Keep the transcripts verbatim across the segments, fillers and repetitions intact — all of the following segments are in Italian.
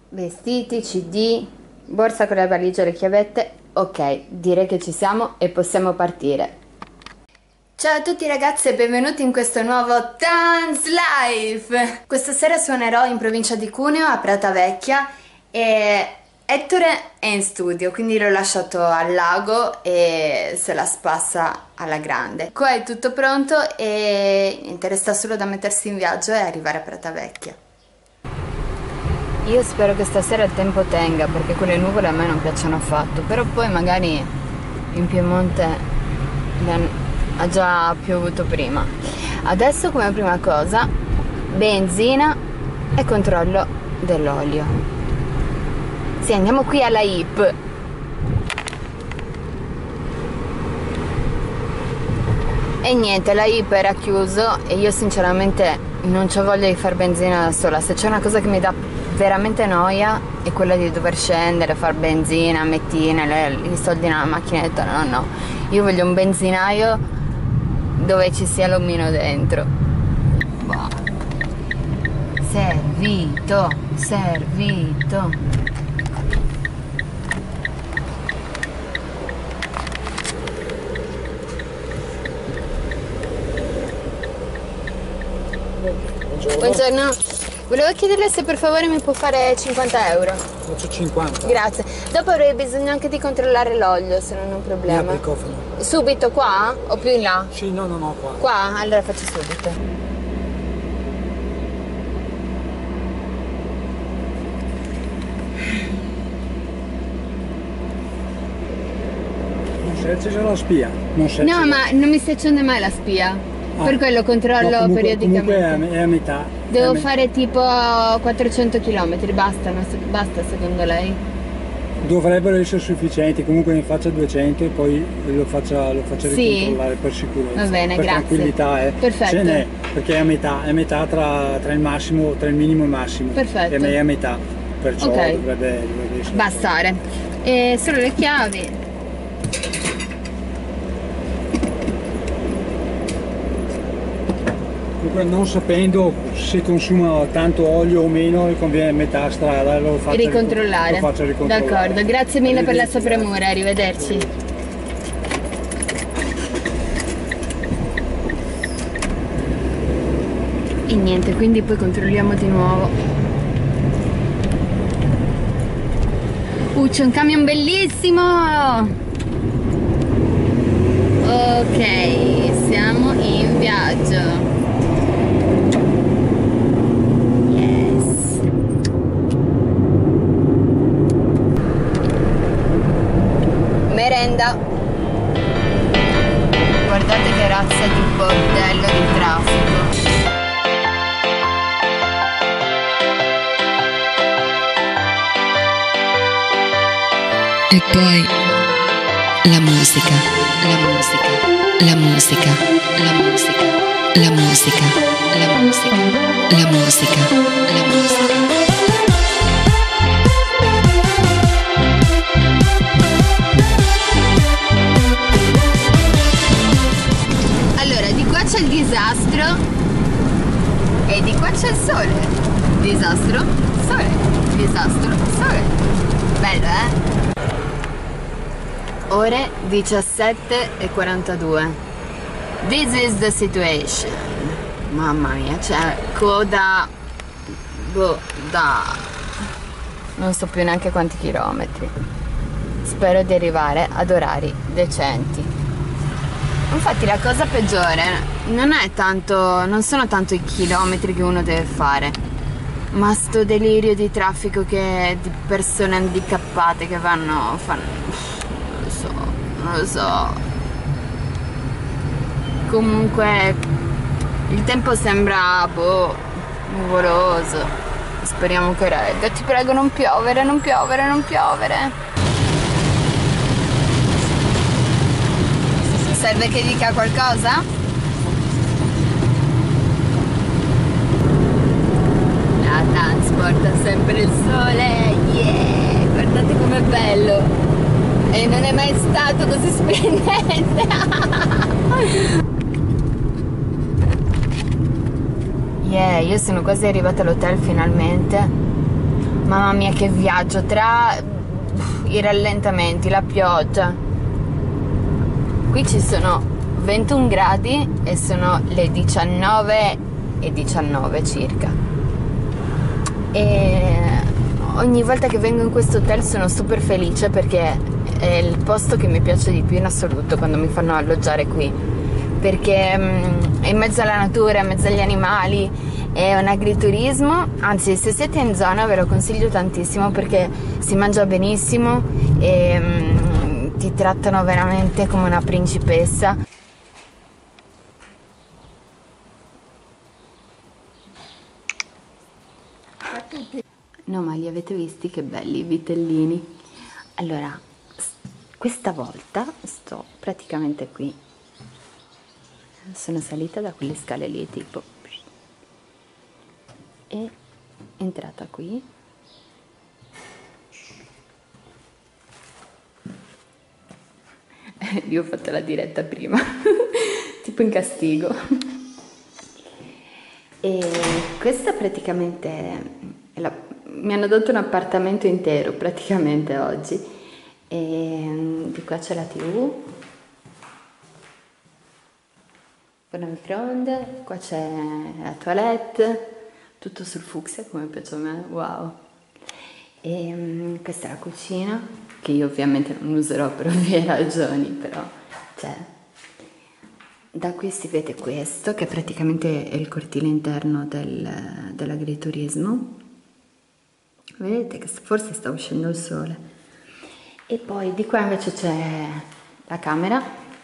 Vestiti, cd, borsa con la valigia e le chiavette. Ok, direi che ci siamo e possiamo partire. Ciao a tutti ragazzi e benvenuti in questo nuovo Tanz Life. Questa sera suonerò in provincia di Cuneo a Prata Vecchia e Ettore è in studio, quindi l'ho lasciato al lago e se la spassa alla grande. Qua è tutto pronto e niente, resta solo da mettersi in viaggio e arrivare a Prata Vecchia. Io spero che stasera il tempo tenga, perché quelle nuvole a me non piacciono affatto, però poi magari in Piemonte ha già piovuto prima. Adesso come prima cosa benzina e controllo dell'olio. Sì, andiamo qui alla I P. E niente, la I P era chiuso e io sinceramente non c'ho voglia di far benzina da sola. Se c'è una cosa che mi dà veramente noia è quella di dover scendere, far benzina, mettine, le, i soldi nella macchinetta. No, no, io voglio un benzinaio dove ci sia l'omino dentro. Boh. Servito, servito. Buongiorno. Buongiorno. Volevo chiederle se per favore mi può fare cinquanta euro. Faccio cinquanta. Grazie. Dopo avrei bisogno anche di controllare l'olio, se non è un problema. Mi apri il cofano. Subito qua? O più in là? Sì, no, no, no, qua. Qua? Allora faccio subito. Non si accende la spia. Non si No, accende. ma non mi si accende mai la spia. Ah. Per quello controllo No, comunque, periodicamente. Comunque è a, me- è a metà. Devo è a me- fare tipo quattrocento chilometri, basta, non so- basta secondo lei? Dovrebbero essere sufficienti, comunque ne faccia duecento e poi lo faccia, lo faccia Sì? ricontrollare per sicurezza. Va bene, per grazie. tranquillità, eh. Perfetto. Se n'è, perché è a metà, è a metà tra, tra il massimo, tra il minimo e il massimo. Perfetto. E a me è a metà, perciò Ok. dovrebbe, dovrebbe essere. Bastare. E solo le chiavi. Comunque non sapendo se consuma tanto olio o meno, conviene metà strada, lo faccio Ricontrollare. Lo faccio ricontrollare. D'accordo, grazie mille per la sua Arrivederci. premura, arrivederci. E niente, quindi poi controlliamo di nuovo. Uh, c'è un camion bellissimo! Ok, siamo in viaggio. Yes. Merenda. Guardate che razza di bordello di traffico. E poi la musica, la musica, la musica, la musica, la musica, la musica, la musica, la musica. Allora, di qua c'è il disastro e di qua c'è il sole. Disastro, sole, disastro, sole. Bello, eh? Ore diciassette e quarantadue. This is the situation. Mamma mia, c'è coda. Boh, da. Non so più neanche quanti chilometri. Spero di arrivare ad orari decenti. Infatti la cosa peggiore non è tanto. Non sono tanto i chilometri che uno deve fare, ma sto delirio di traffico che. Di persone handicappate che vanno. fanno. Non lo so. Comunque il tempo sembra boh nuvoloso. Speriamo che regga. Ti prego, non piovere, non piovere, non piovere. Serve che dica qualcosa? La Tanz porta sempre il sole. Yeah! Guardate com'è bello. E non è mai stato così splendente. Yeah, io sono quasi arrivata all'hotel finalmente. Mamma mia che viaggio, tra i rallentamenti, la pioggia. Qui ci sono ventuno gradi e sono le diciannove e diciannove circa. E ogni volta che vengo in questo hotel sono super felice perché è il posto che mi piace di più in assoluto quando mi fanno alloggiare qui, perché um, è in mezzo alla natura, in mezzo agli animali, è un agriturismo. Anzi, se siete in zona ve lo consiglio tantissimo perché si mangia benissimo e um, ti trattano veramente come una principessa. No, ma li avete visti che belli i vitellini? Allora, questa volta sto praticamente qui. Sono salita da quelle scale lì tipo e entrata qui. Io ho fatto la diretta prima tipo in castigo. E questa praticamente è la, mi hanno dato un appartamento intero praticamente oggi. E di qua c'è la tivù, forno microonde, qua c'è la toilette, tutto sul fucsia come piace a me, wow. E um, questa è la cucina, che io ovviamente non userò per ovvie ragioni, però c'è. Da qui si vede questo, che praticamente è il cortile interno del, dell'agriturismo. Vedete che forse sta uscendo il sole. E poi di qua invece c'è la camera.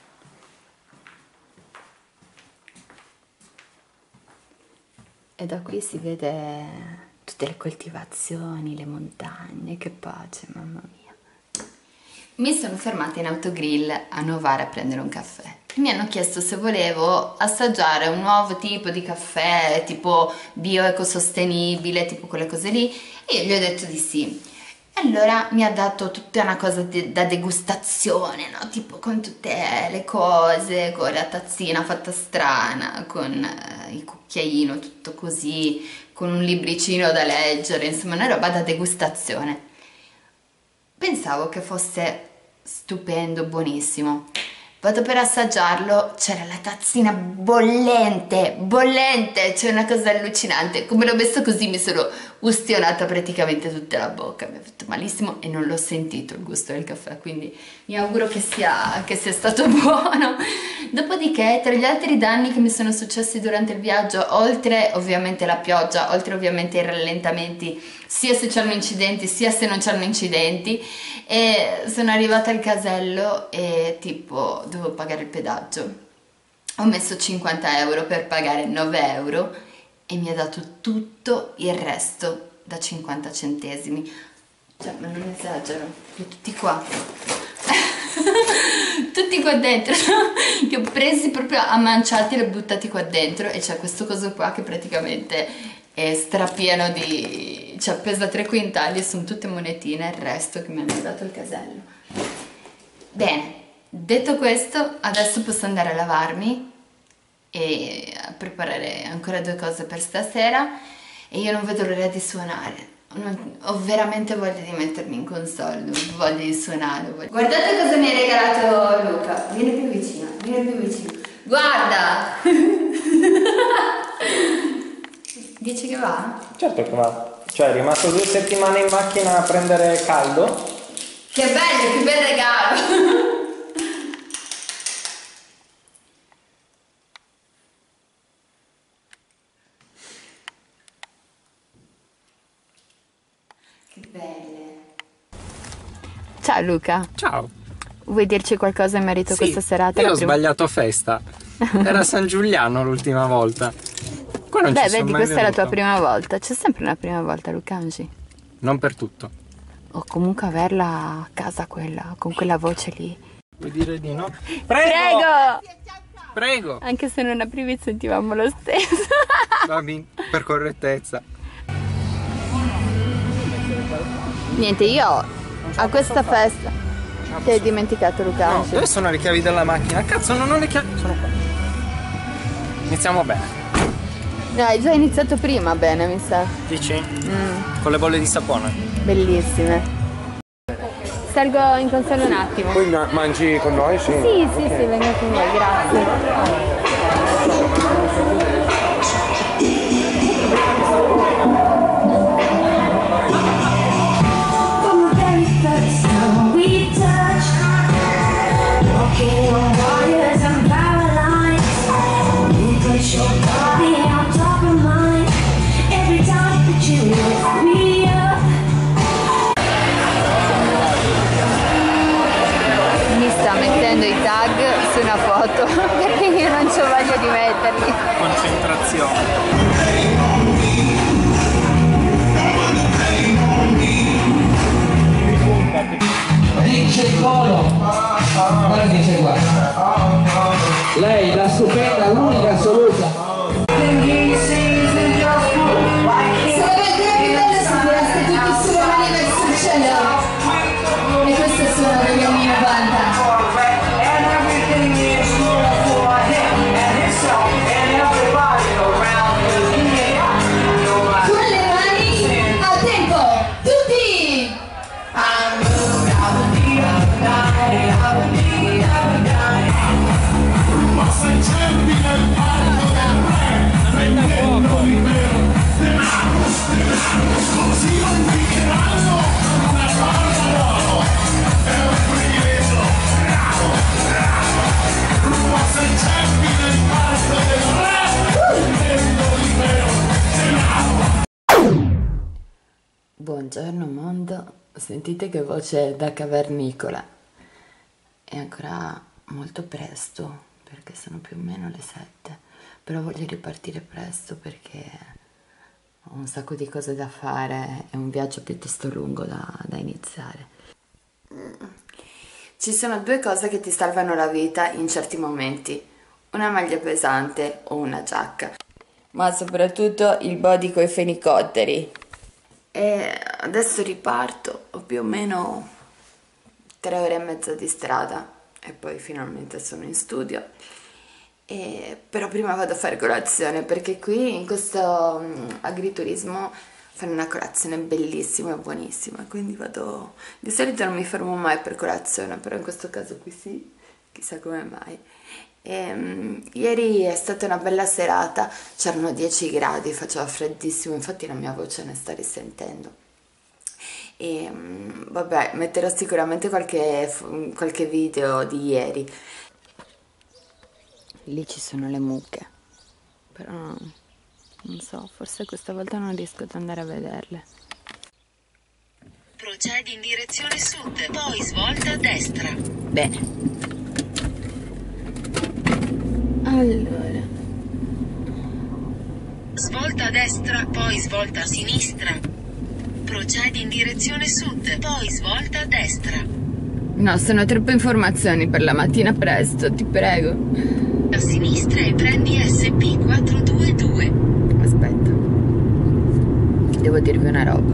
E da qui si vede tutte le coltivazioni, le montagne, che pace, mamma mia. Mi sono fermata in autogrill a Novara a prendere un caffè. Mi hanno chiesto se volevo assaggiare un nuovo tipo di caffè, tipo bio-ecosostenibile, tipo quelle cose lì, e io gli ho detto di sì. Allora mi ha dato tutta una cosa de da degustazione, no? Tipo con tutte le cose, con la tazzina fatta strana, con eh, il cucchiaino tutto così, con un libricino da leggere, insomma una roba da degustazione. Pensavo che fosse stupendo, buonissimo. Vado per assaggiarlo, c'era la tazzina bollente, bollente, c'è una cosa allucinante. Come l'ho messo così mi sono ustionata praticamente tutta la bocca, mi ha fatto malissimo e non l'ho sentito il gusto del caffè, quindi mi auguro che sia, che sia stato buono. Dopodiché, tra gli altri danni che mi sono successi durante il viaggio, oltre ovviamente la pioggia, oltre ovviamente i rallentamenti, sia se c'erano incidenti sia se non c'erano incidenti, e sono arrivata al casello e tipo dovevo pagare il pedaggio. Ho messo cinquanta euro per pagare nove euro e mi ha dato tutto il resto da cinquanta centesimi. Cioè, ma non esagero, tutti qua. Tutti qua dentro. Li ho presi proprio a manciati e li ho buttati qua dentro, e c'è questo coso qua che praticamente è strapieno di... cioè pesa tre quintali e sono tutte monetine, il resto che mi hanno dato il casello. Bene, detto questo, adesso posso andare a lavarmi e a preparare ancora due cose per stasera, e io non vedo l'ora di suonare. Non, ho veramente voglia di mettermi in console, voglia di suonare, voglia... Guardate cosa mi ha regalato Luca. Vieni più vicino, vieni più vicino. Guarda! Dici che va? Certo che va. Cioè, è rimasto due settimane in macchina a prendere caldo. Che bello, che bel regalo! Che belle. Ciao Luca. Ciao. Vuoi dirci qualcosa in merito a Sì, questa serata? Io ho prima... sbagliato festa. Era San Giuliano l'ultima volta. Qua non Beh, ci sono vedi, mai questa è la tua venuto. prima volta. C'è sempre una prima volta, Lucangi. Non per tutto. O comunque averla a casa quella, con quella voce lì. Vuoi dire di no? Prego! Prego! Prego! Anche se non aprivi sentivamo lo stesso. Va bene, per correttezza. Niente, io a questa festa ti hai dimenticato No, Lucangi. dove sono le chiavi della macchina? Cazzo, non ho le chiavi. Sono qua. Iniziamo bene. No, hai già iniziato prima bene, mi sa. Dici? Mm. Con le bolle di sapone. Bellissime. Salgo in console un attimo. Poi mangi con noi? Sì, Sì, sì, sì, vengo con voi, grazie. I tag su una foto perché io non c'ho voglia di metterli. Concentrazione. Dice il colo, guarda che c'è qua. Lei, la stupenda, l'unica assoluta. Sarebbe bello se tiraste tutti sulle mani verso il cielo. E questo è suono degli anni novanta. Buongiorno mondo, sentite che voce da cavernicola. È ancora molto presto perché sono più o meno le sette, però voglio ripartire presto perché ho un sacco di cose da fare, è un viaggio piuttosto lungo da, da iniziare. Ci sono due cose che ti salvano la vita in certi momenti, una maglia pesante o una giacca, ma soprattutto il body coi fenicotteri. E adesso riparto, ho più o meno tre ore e mezza di strada e poi finalmente sono in studio. E, però prima vado a fare colazione perché qui in questo um, agriturismo fanno una colazione bellissima e buonissima, quindi vado, di solito non mi fermo mai per colazione, però in questo caso qui sì, chissà come mai. E, um, ieri è stata una bella serata, c'erano dieci gradi, faceva freddissimo, infatti la mia voce ne sta risentendo. E um, vabbè, metterò sicuramente qualche, qualche video di ieri. Lì ci sono le mucche, però non so, forse questa volta non riesco ad andare a vederle. Procedi in direzione sud, poi svolta a destra. Bene. Allora. Svolta a destra, poi svolta a sinistra. Procedi in direzione sud, poi svolta a destra. No, sono troppe informazioni per la mattina presto, ti prego. A sinistra e prendi S P quattrocentoventidue. Aspetta. Devo dirvi una roba.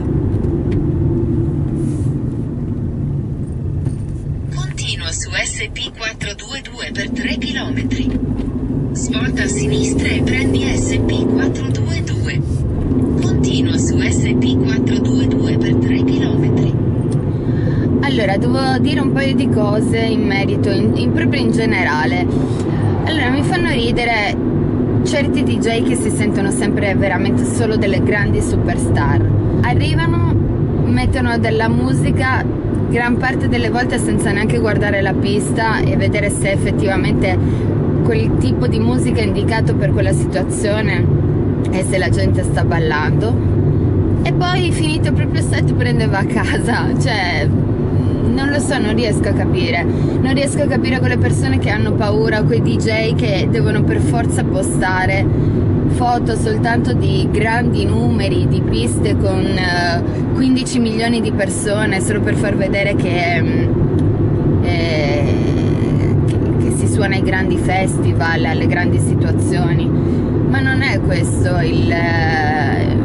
Continua su S P quattrocentoventidue per tre chilometri. Svolta a sinistra e prendi S P quattrocentoventidue. Continua su S P quattrocentoventidue per tre chilometri. Allora, devo dire un paio di cose in merito, in, in proprio in generale. Allora, mi fanno ridere certi D J che si sentono sempre veramente solo delle grandi superstar. Arrivano, mettono della musica gran parte delle volte senza neanche guardare la pista e vedere se effettivamente quel tipo di musica è indicato per quella situazione e se la gente sta ballando. E poi finito proprio il set prende e va a casa, cioè non lo so, non riesco a capire, non riesco a capire quelle persone che hanno paura, quei D J che devono per forza postare foto soltanto di grandi numeri, di piste con uh, quindici milioni di persone solo per far vedere che, eh, che, che si suona ai grandi festival, alle grandi situazioni, ma non è questo il... Uh,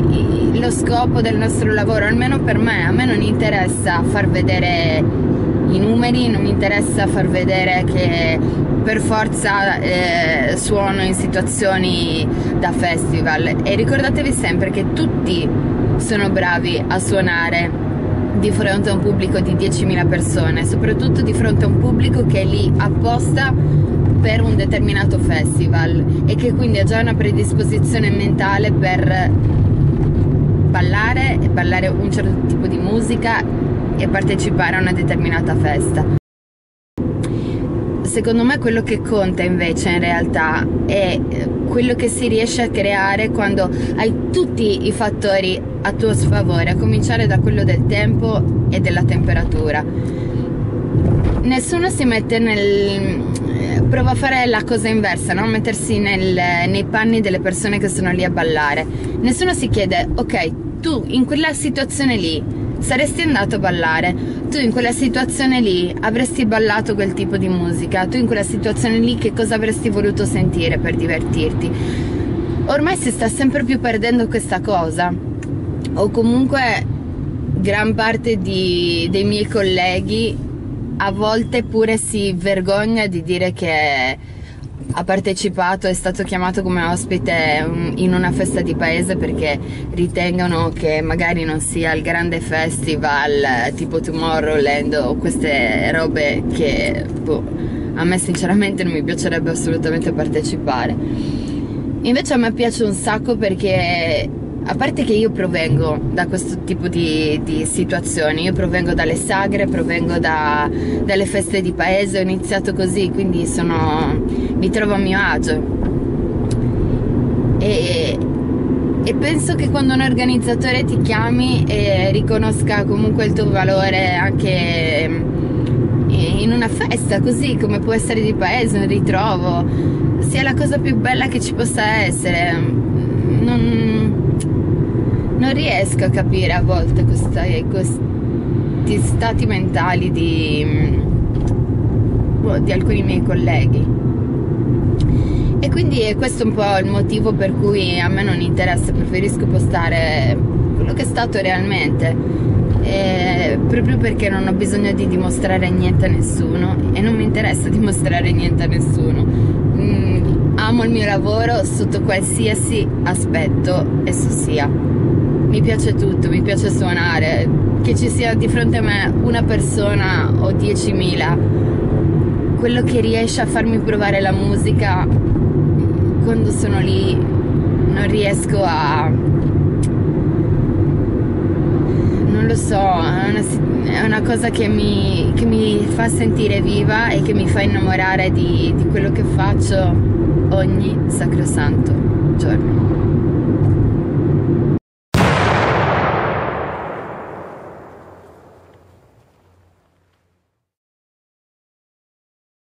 lo scopo del nostro lavoro, almeno per me. A me non interessa far vedere i numeri, non mi interessa far vedere che per forza eh, suono in situazioni da festival, e ricordatevi sempre che tutti sono bravi a suonare di fronte a un pubblico di diecimila persone, soprattutto di fronte a un pubblico che è lì apposta per un determinato festival e che quindi ha già una predisposizione mentale per ballare, ballare un certo tipo di musica e partecipare a una determinata festa. Secondo me quello che conta invece in realtà è quello che si riesce a creare quando hai tutti i fattori a tuo sfavore, a cominciare da quello del tempo e della temperatura. Nessuno si mette nel... prova a fare la cosa inversa, no? Mettersi nel, nei panni delle persone che sono lì a ballare. Nessuno si chiede, ok, tu in quella situazione lì saresti andato a ballare, tu in quella situazione lì avresti ballato quel tipo di musica, tu in quella situazione lì che cosa avresti voluto sentire per divertirti. Ormai si sta sempre più perdendo questa cosa, o comunque gran parte di, dei miei colleghi a volte pure si vergogna di dire che ha partecipato, è stato chiamato come ospite in una festa di paese perché ritengono che magari non sia il grande festival tipo Tomorrowland o queste robe che boh, a me sinceramente non mi piacerebbe assolutamente partecipare. Invece a me piace un sacco perché, a parte che io provengo da questo tipo di, di situazioni, io provengo dalle sagre, provengo da, dalle feste di paese, ho iniziato così, quindi sono, mi trovo a mio agio. E, e penso che quando un organizzatore ti chiami e riconosca comunque il tuo valore anche in una festa così come può essere di paese, un ritrovo, sia la cosa più bella che ci possa essere. Non... Non riesco a capire a volte questa, questi stati mentali di, di alcuni miei colleghi, e quindi è questo un po' il motivo per cui a me non interessa, preferisco postare quello che è stato realmente, e proprio perché non ho bisogno di dimostrare niente a nessuno e non mi interessa dimostrare niente a nessuno. Mm, amo il mio lavoro sotto qualsiasi aspetto esso sia. Mi piace tutto, mi piace suonare, che ci sia di fronte a me una persona o diecimila, quello che riesce a farmi provare la musica quando sono lì non riesco a... non lo so, è una, è una cosa che mi, che mi fa sentire viva e che mi fa innamorare di, di quello che faccio ogni sacrosanto giorno.